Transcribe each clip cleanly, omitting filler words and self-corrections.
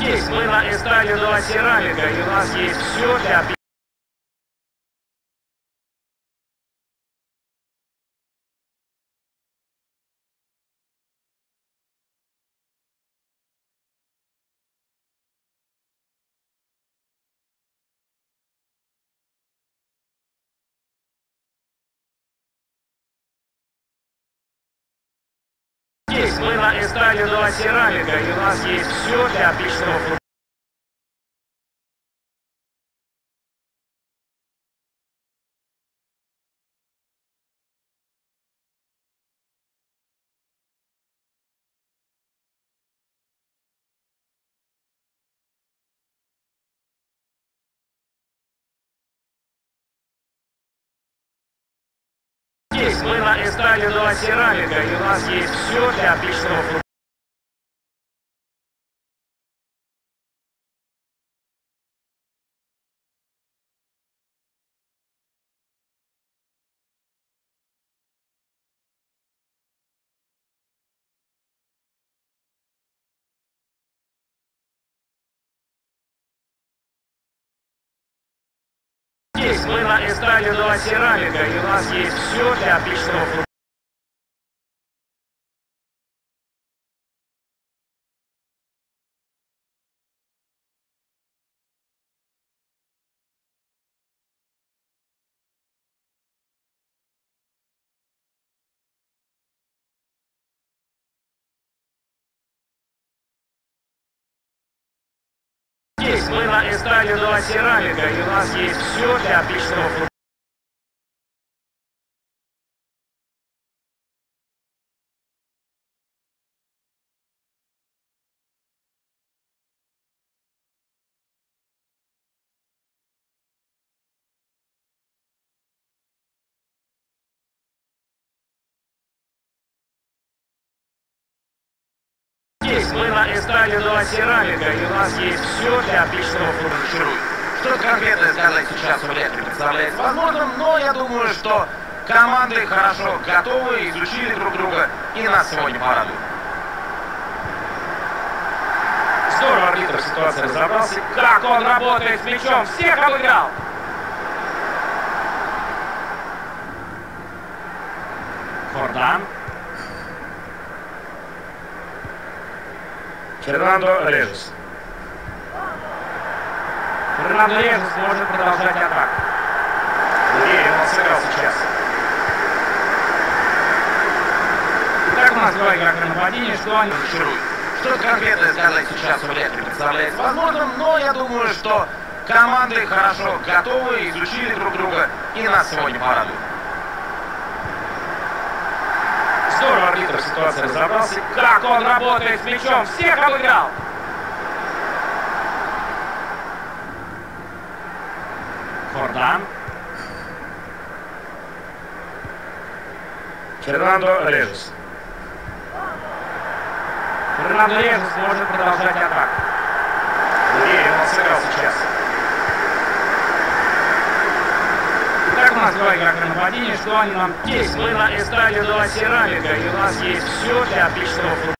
Есть, мы на эстраде «Нова Керамика», и у нас есть все для... Есть, мы на эстраде «Нова Керамика», и у нас есть все для отличного футбола. Есть, мы на эстраде «Нова Керамика», и у нас есть все для отличного футбола. Есть, мы на эстраде «Нова Керамика», и у нас есть все для отличного футбола. Есть, мы на эстраде «Нова Керамика», и у нас есть все для отличного футбола. Есть, мы на эстраде «Нова Керамика», и у нас есть все для отличного футбола. Что-то конкретное сказать сейчас вряд ли представляется возможным, но я думаю, что команды хорошо готовы, изучили друг друга и нас сегодня порадуют. Здорово арбитр в ситуации разобрался. Как он работает с мячом, всех обыграл! Хордан. Фернандо Режес. Фернандо Режес может продолжать атаку. Уверен, он сыграл сейчас. Итак, у нас два игрока нападения, что они Шируют. Что-то конкретное сказать сейчас вряд ли представляется возможным, но я думаю, что команды хорошо готовы, изучили друг друга и нас сегодня порадуют. Здорово арбитр в ситуации разобрался. Как он работает с мячом, всех обыграл! Хордан. Фернандо Режес. Фернандо Режес может продолжать атаку. Уверен, он сыграл сейчас. Итак, у нас два игрока нападения, что они нам... Есть, мы на эстраде «Нова Керамика», и у нас есть все для отличного футбола.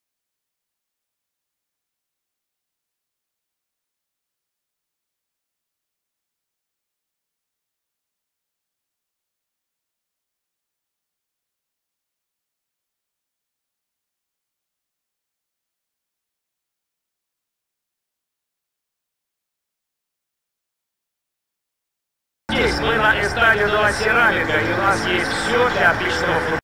Есть, мы на эстраде «Нова Керамика», и у нас есть все для отличного футбола.